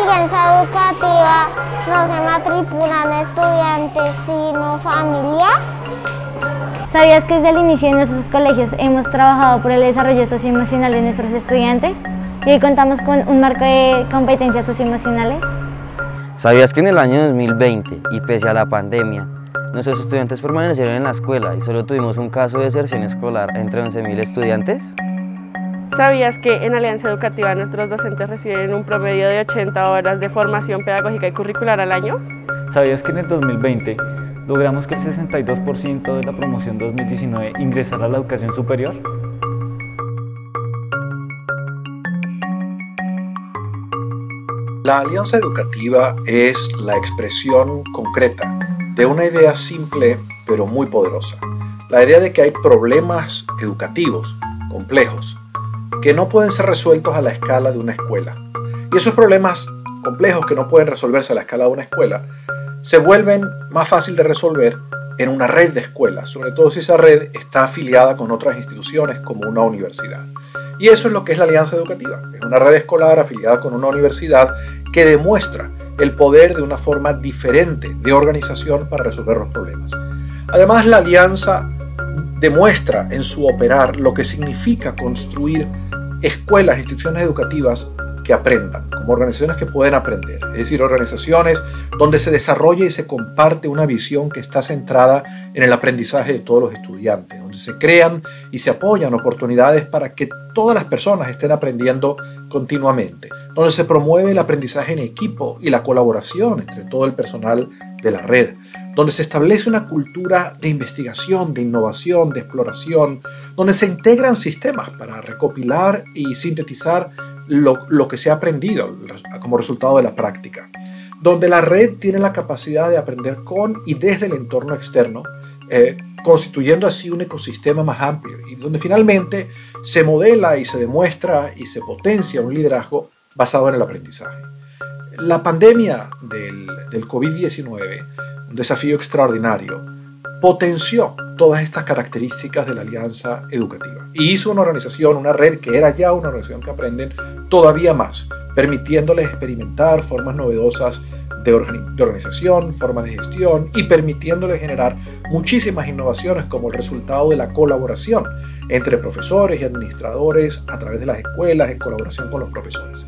Alianza Educativa no se matriculan estudiantes sino familias. ¿Sabías que desde el inicio de nuestros colegios hemos trabajado por el desarrollo socioemocional de nuestros estudiantes? Y hoy contamos con un marco de competencias socioemocionales. ¿Sabías que en el año 2020, y pese a la pandemia, nuestros estudiantes permanecieron en la escuela y solo tuvimos un caso de deserción escolar entre 11.000 estudiantes? ¿Sabías que en Alianza Educativa nuestros docentes reciben un promedio de 80 horas de formación pedagógica y curricular al año? ¿Sabías que en el 2020 logramos que el 62% de la promoción 2019 ingresara a la educación superior? La Alianza Educativa es la expresión concreta de una idea simple pero muy poderosa. La idea de que hay problemas educativos complejos que no pueden ser resueltos a la escala de una escuela. Y esos problemas complejos que no pueden resolverse a la escala de una escuela se vuelven más fácil de resolver en una red de escuelas, sobre todo si esa red está afiliada con otras instituciones como una universidad. Y eso es lo que es la Alianza Educativa. Es una red escolar afiliada con una universidad que demuestra el poder de una forma diferente de organización para resolver los problemas. Además, la Alianza demuestra en su operar lo que significa construir escuelas, instituciones educativas que aprendan, como organizaciones que pueden aprender, es decir, organizaciones donde se desarrolla y se comparte una visión que está centrada en el aprendizaje de todos los estudiantes, donde se crean y se apoyan oportunidades para que todas las personas estén aprendiendo continuamente, donde se promueve el aprendizaje en equipo y la colaboración entre todo el personal de la red, donde se establece una cultura de investigación, de innovación, de exploración, donde se integran sistemas para recopilar y sintetizar lo que se ha aprendido como resultado de la práctica, donde la red tiene la capacidad de aprender con y desde el entorno externo, constituyendo así un ecosistema más amplio y donde finalmente se modela y se demuestra y se potencia un liderazgo basado en el aprendizaje. La pandemia del COVID-19, un desafío extraordinario, potenció todas estas características de la Alianza Educativa y hizo una organización, una red que era ya una organización que aprenden todavía más, permitiéndoles experimentar formas novedosas de organización, formas de gestión y permitiéndoles generar muchísimas innovaciones como el resultado de la colaboración entre profesores y administradores a través de las escuelas en colaboración con los profesores.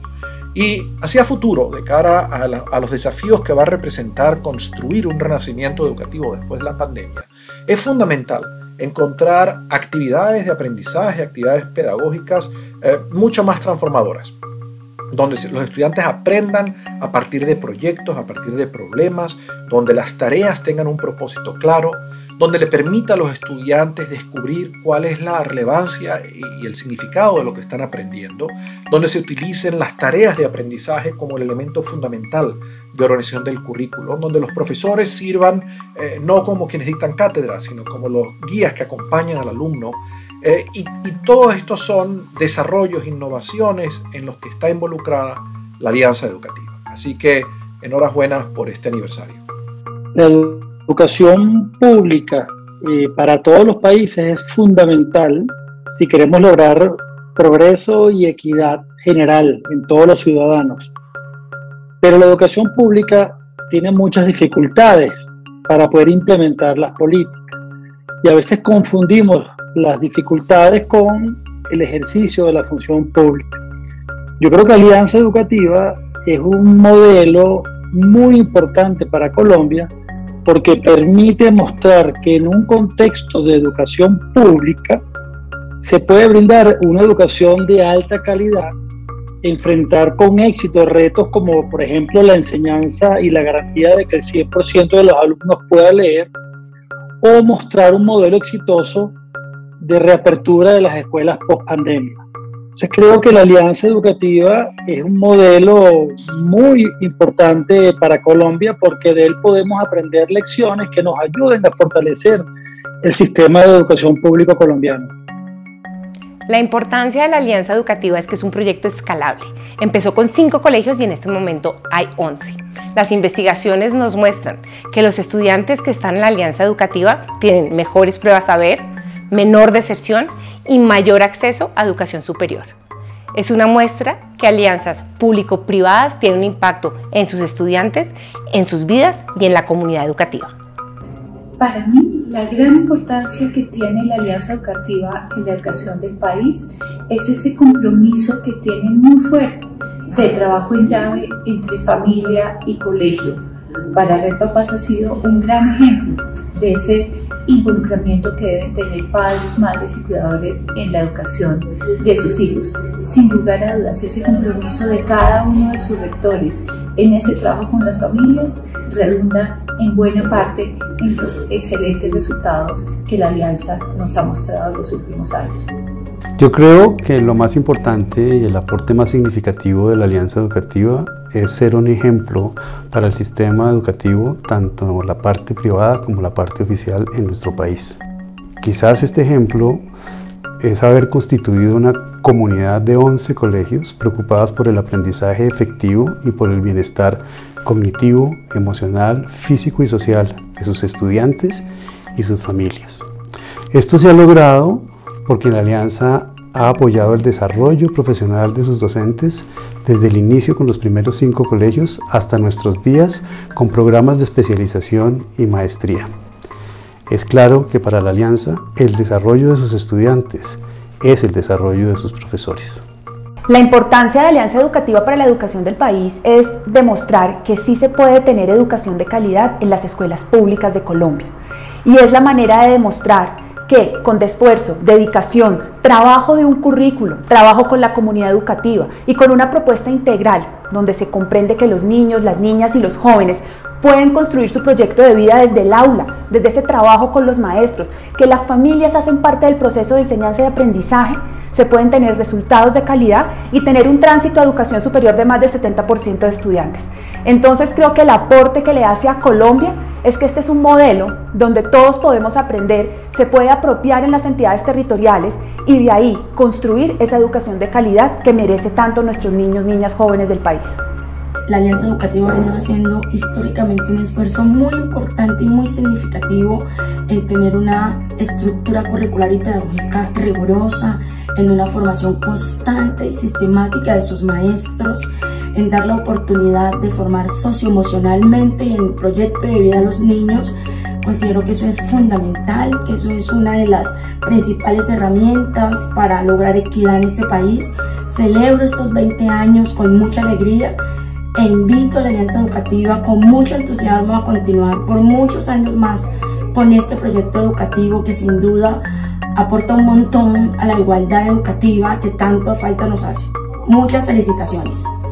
Y hacia futuro, de cara a los desafíos que va a representar construir un renacimiento educativo después de la pandemia, es fundamental encontrar actividades de aprendizaje, actividades pedagógicas mucho más transformadoras, donde los estudiantes aprendan a partir de proyectos, a partir de problemas, donde las tareas tengan un propósito claro, donde le permita a los estudiantes descubrir cuál es la relevancia y el significado de lo que están aprendiendo, donde se utilicen las tareas de aprendizaje como el elemento fundamental de organización del currículo, donde los profesores sirvan no como quienes dictan cátedras, sino como los guías que acompañan al alumno. Y todos estos son desarrollos, innovaciones en los que está involucrada la Alianza Educativa. Así que enhorabuena por este aniversario. La educación pública para todos los países es fundamental si queremos lograr progreso y equidad general en todos los ciudadanos. Pero la educación pública tiene muchas dificultades para poder implementar las políticas y a veces confundimos las dificultades con el ejercicio de la función pública. Yo creo que Alianza Educativa es un modelo muy importante para Colombia porque permite mostrar que en un contexto de educación pública se puede brindar una educación de alta calidad, enfrentar con éxito retos como por ejemplo la enseñanza y la garantía de que el 100% de los alumnos pueda leer, o mostrar un modelo exitoso de reapertura de las escuelas post-pandemia. Entonces creo que la Alianza Educativa es un modelo muy importante para Colombia porque de él podemos aprender lecciones que nos ayuden a fortalecer el sistema de educación público colombiano. La importancia de la Alianza Educativa es que es un proyecto escalable. Empezó con 5 colegios y en este momento hay 11. Las investigaciones nos muestran que los estudiantes que están en la Alianza Educativa tienen mejores pruebas saber, menor deserción y mayor acceso a educación superior. Es una muestra que alianzas público-privadas tienen un impacto en sus estudiantes, en sus vidas y en la comunidad educativa. Para mí, la gran importancia que tiene la alianza educativa en la educación del país es ese compromiso que tienen muy fuerte de trabajo en llave entre familia y colegio. Para Red Papás ha sido un gran ejemplo de ese involucramiento que deben tener padres, madres y cuidadores en la educación de sus hijos. Sin lugar a dudas, ese compromiso de cada uno de sus rectores en ese trabajo con las familias redunda en buena parte en los excelentes resultados que la Alianza nos ha mostrado en los últimos años. Yo creo que lo más importante y el aporte más significativo de la Alianza Educativa es ser un ejemplo para el sistema educativo, tanto la parte privada como la parte oficial en nuestro país. Quizás este ejemplo es haber constituido una comunidad de 11 colegios preocupados por el aprendizaje efectivo y por el bienestar cognitivo, emocional, físico y social de sus estudiantes y sus familias. Esto se ha logrado porque la Alianza ha apoyado el desarrollo profesional de sus docentes desde el inicio con los primeros 5 colegios hasta nuestros días con programas de especialización y maestría. Es claro que para la Alianza el desarrollo de sus estudiantes es el desarrollo de sus profesores. La importancia de Alianza Educativa para la educación del país es demostrar que sí se puede tener educación de calidad en las escuelas públicas de Colombia. Y es la manera de demostrar que con esfuerzo, dedicación, trabajo de un currículo, trabajo con la comunidad educativa y con una propuesta integral donde se comprende que los niños, las niñas y los jóvenes pueden construir su proyecto de vida desde el aula, desde ese trabajo con los maestros, que las familias hacen parte del proceso de enseñanza y aprendizaje, se pueden tener resultados de calidad y tener un tránsito a educación superior de más del 70% de estudiantes. Entonces creo que el aporte que le hace a Colombia es que este es un modelo donde todos podemos aprender, se puede apropiar en las entidades territoriales y de ahí construir esa educación de calidad que merece tanto nuestros niños, niñas, jóvenes del país. La Alianza Educativa ha venido haciendo históricamente un esfuerzo muy importante y muy significativo en tener una estructura curricular y pedagógica rigurosa, en una formación constante y sistemática de sus maestros, en dar la oportunidad de formar socioemocionalmente y en el proyecto de vida a los niños. Considero que eso es fundamental, que eso es una de las principales herramientas para lograr equidad en este país. Celebro estos 20 años con mucha alegría e invito a la Alianza Educativa con mucho entusiasmo a continuar por muchos años más con este proyecto educativo que sin duda aporta un montón a la igualdad educativa que tanto falta nos hace. Muchas felicitaciones.